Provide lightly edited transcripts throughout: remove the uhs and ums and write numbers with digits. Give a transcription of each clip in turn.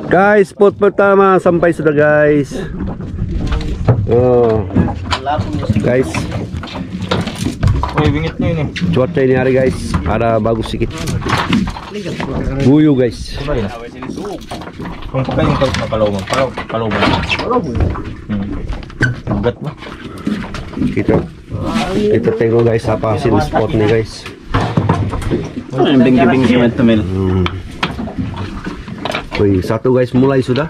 Guys, spot pertama sampai sudah guys. Oh, guys. Bingit nih. Cuaca ini hari guys, ada bagus sedikit. Buyu guys. Kung pa yung kalawang. Ugat mo. Kita tengok guys apa hasil spot nih guys. Bingit teman-teman. Wih, satu guys mulai sudah.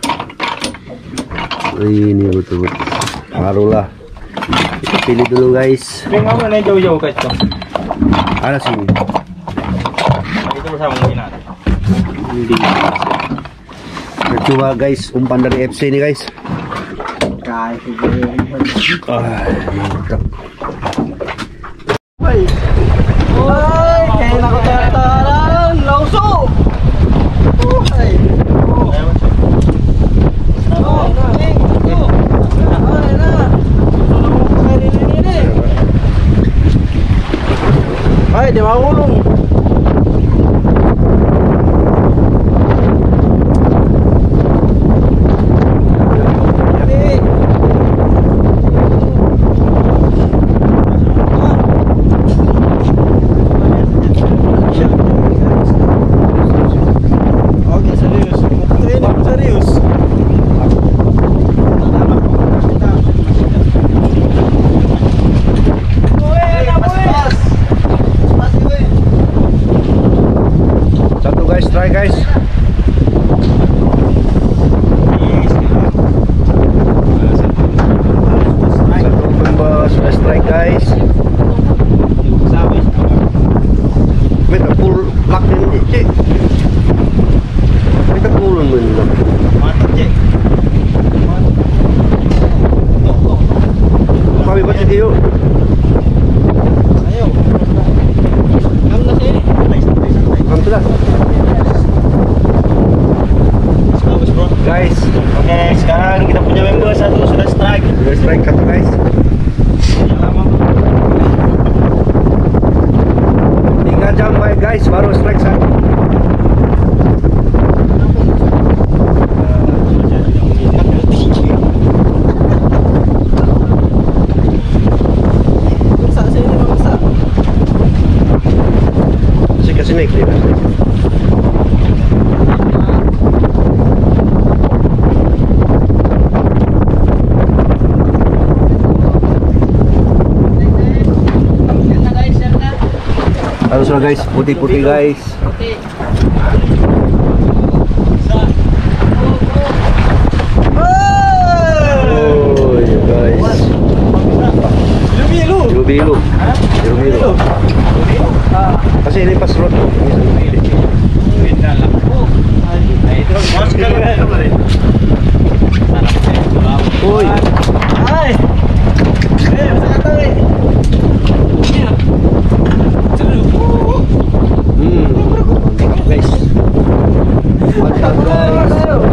Ini betul-betul barulah kita pilih dulu guys. Pengen mana jauh-jauh guys tuh? Ada sini. Itu bersama mungkin ada. Coba guys umpan dari FC ini guys. Mantap. Oi, kayak aku tataran langsung. Hai, dia mau ulung. Try guys. Sudah strike guys. Kita pull lock ini cik. Kita pull mana? Mantap cek. Kami baca dia yuk. Ayo. Kamu sini. Kamu sudah. Guys, Oke, sekarang kita punya member satu sudah strike. sudah strike satu guys. 3 jam baik guys baru strike satu. Masih kasih naik dia. Harus lah guys, putih-putih guys. Oh ya guys. Biru-biru. Biru-biru. Kasih ini pas rot. Oi. Hai. Masa kata ni. Guys. Mantap guys.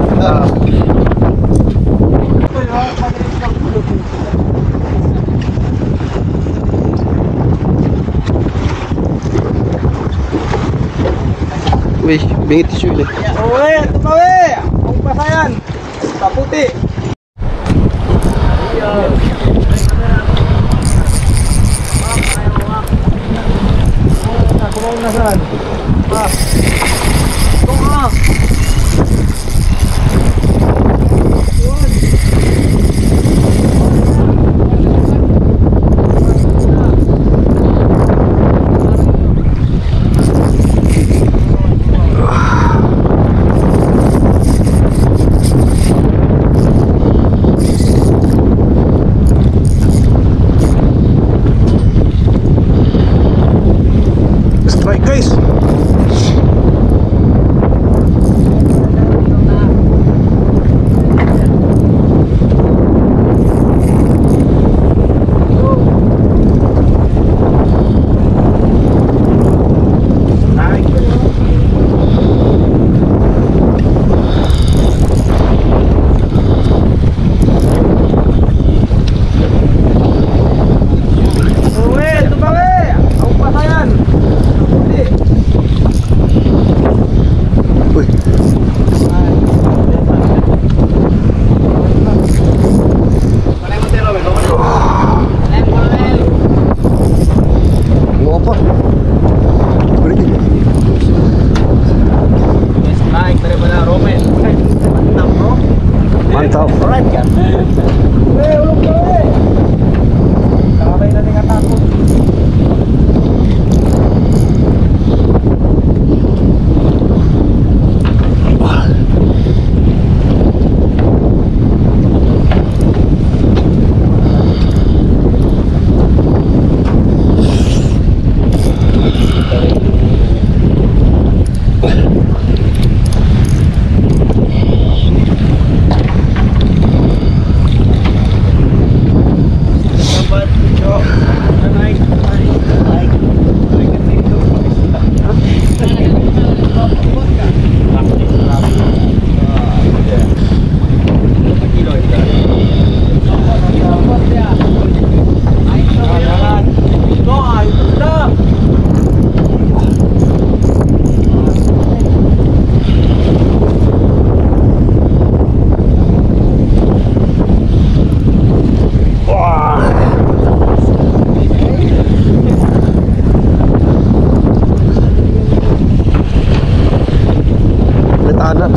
Wih, bingit tisu ni. Owe, tumawe. Ang pasayan. Kaputi. Aku mau nasan.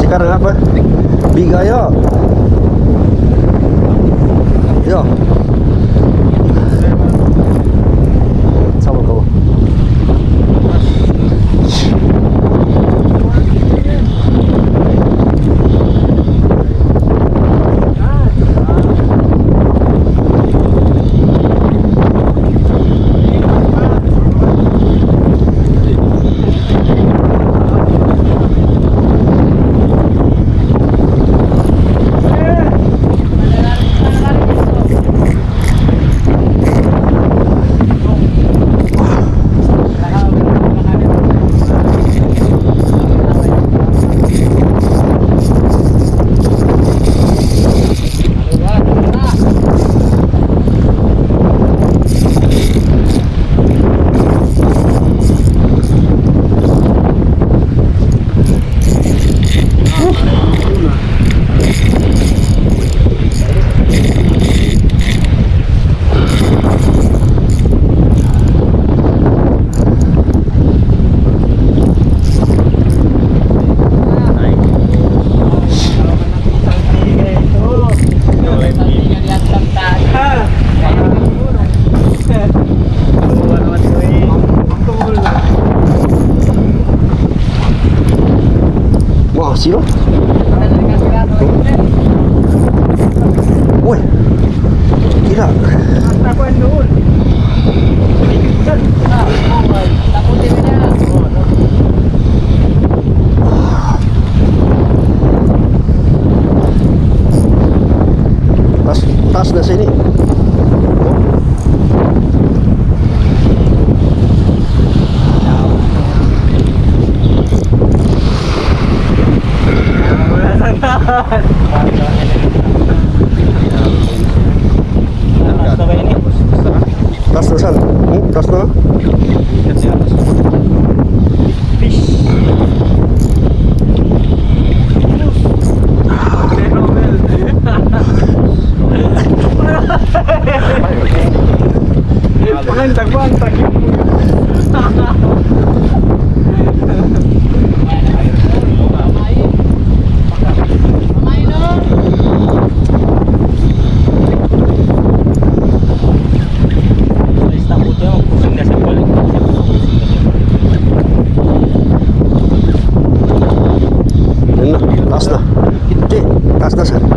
sekarang apa? Biga yo. Yo. Sama kau. Wah, silo. Woi. Gila. Tas dah sini. Tas dah sana. Tas dah. Bantag. Tas dah. Cik, tas dah sana.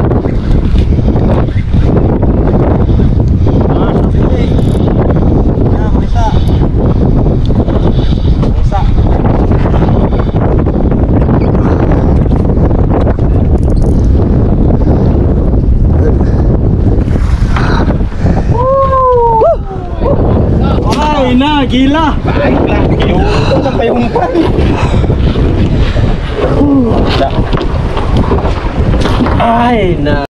Nah, gila. Baiklah, itu sampai umpan. Ay, nah.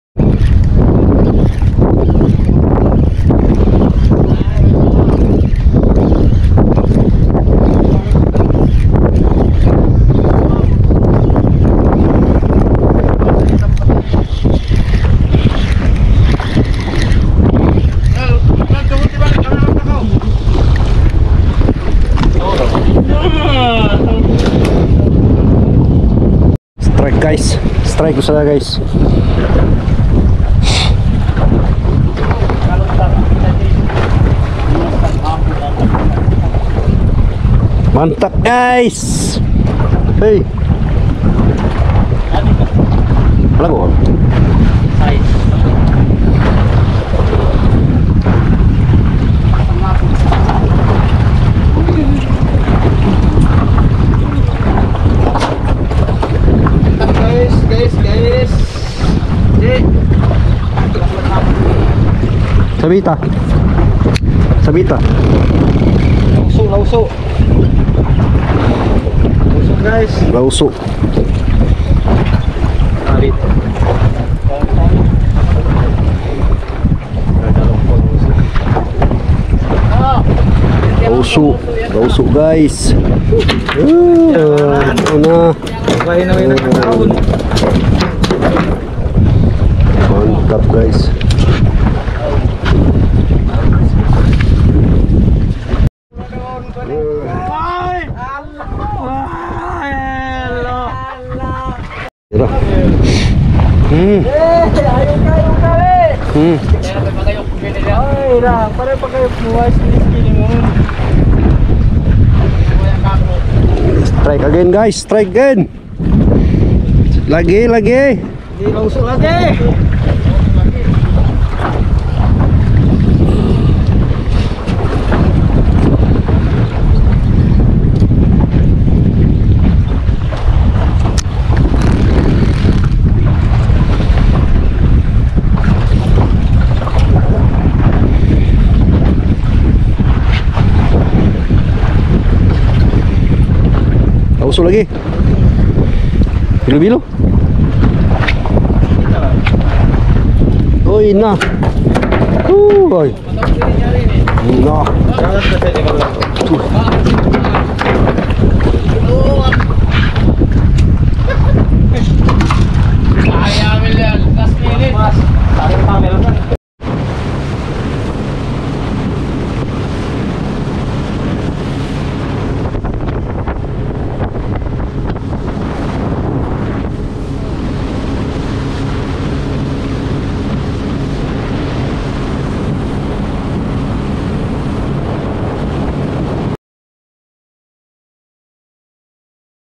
Guys, strike usaha guys. Mantap guys. Hei. Lagu. Guys. Sabita. Lausok. Guys. Lausok. Arit. Lausok guys. Nah. Mantap guys. Ayo kali. Ay, dah, pada pakai buat sini mo. Strike again guys, strike again. Lagi. Di langsung lagi. Usul lagi. Bilo-bilo. Oi, nah. Oi. Nah.